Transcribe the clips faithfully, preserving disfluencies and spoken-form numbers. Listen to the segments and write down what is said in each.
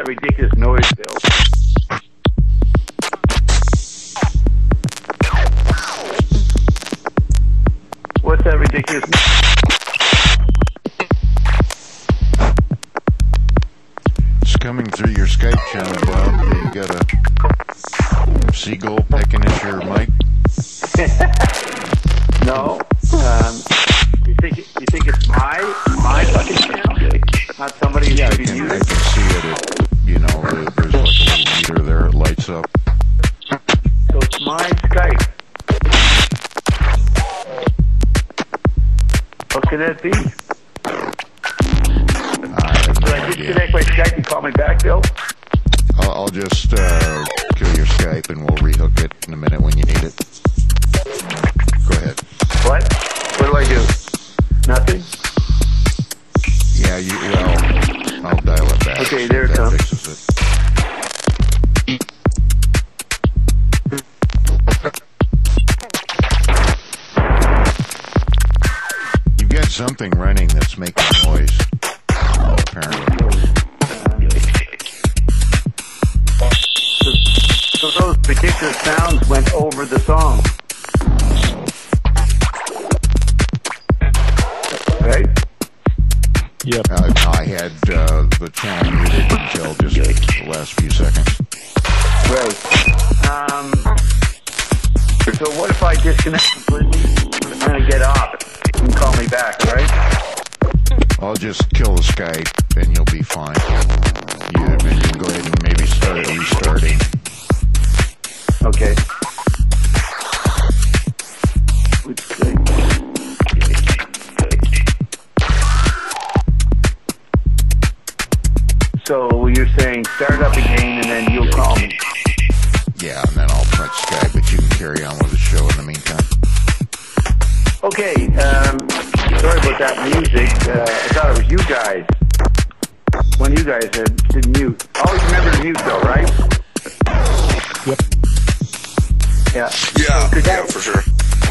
that ridiculous noise, Bill? What's that ridiculous noise? It's coming through your Skype channel, Bob. You got a seagull pecking at your mic? No. Um, you think you think it's my my fucking channel? Not somebody Yeah, I who's can, I using. can see it. It you know, there- there's like a little meter there. It lights up. So it's my Skype. What could that be? I have Should no I idea. disconnect my Skype and call me back, Bill? I'll, I'll just uh, kill your Skype and we'll rehook it in a minute when you need it. Go ahead. What? What do I do? Nothing? Yeah, you. Well, I'll dial it back. Okay, there it That comes. fixes it. You've got something running that's making noise. Apparently. So, so those particular sounds went over the song. Right? Yep. Uh, I had uh, the channel muted until just the last few seconds. Right. Um, so what if I disconnect completely? I'm going to get off. You can call me back, right? I'll just kill the Skype and you'll be fine. You, you can go ahead and maybe start restarting. Okay. Which thing? So you're saying start up again and then you'll call me. Yeah, and then I'll touch Skype, but you can carry on with the show in the meantime. Okay, um, sorry about that music. Uh, I thought it was you guys. When you guys had did mute. Always remember to mute though, right? Yep. Yeah. Yeah, Could yeah, that- for sure.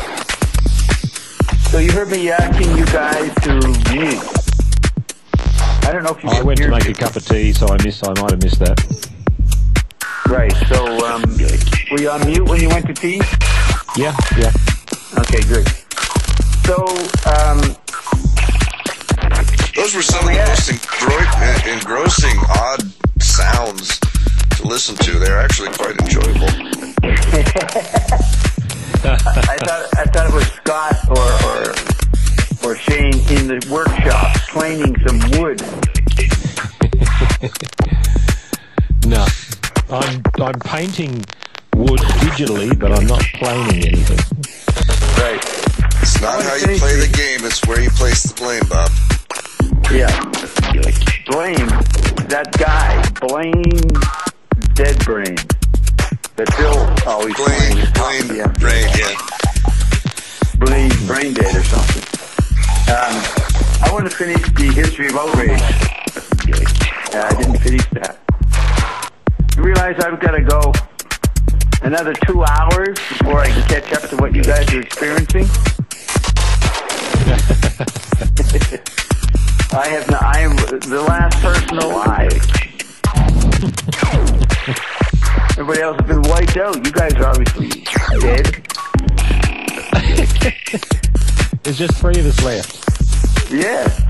So you heard me asking you guys to mute. I don't know if you I can went to hear make me. a cup of tea, so I missed. I might have missed that. Right, so um, were you on mute when you went to tea? Yeah, yeah. Okay, good. So, um, Those were some of the Yeah. most engro- engrossing, odd sounds to listen to. They're actually quite enjoyable. I thought I thought it was Scott or or, or Shane in the workshop planing some wood. No, I'm I'm painting wood digitally, but I'm not planing anything. Right. It's not how you play the game, it's where you place the blame, Bob. Yeah. Blame that guy. Blame Dead Brain. That Bill always Blame, blames. blame, Yeah. brain, yeah. Blame Brain Dead or something. Um, I want to finish the history of outrage. Uh, I didn't finish that. You realize I've got to go another two hours before I can catch up to what you guys are experiencing? I have no, I am the last person alive. Everybody else has been wiped out. You guys are obviously dead. There's just three of us left. Yeah.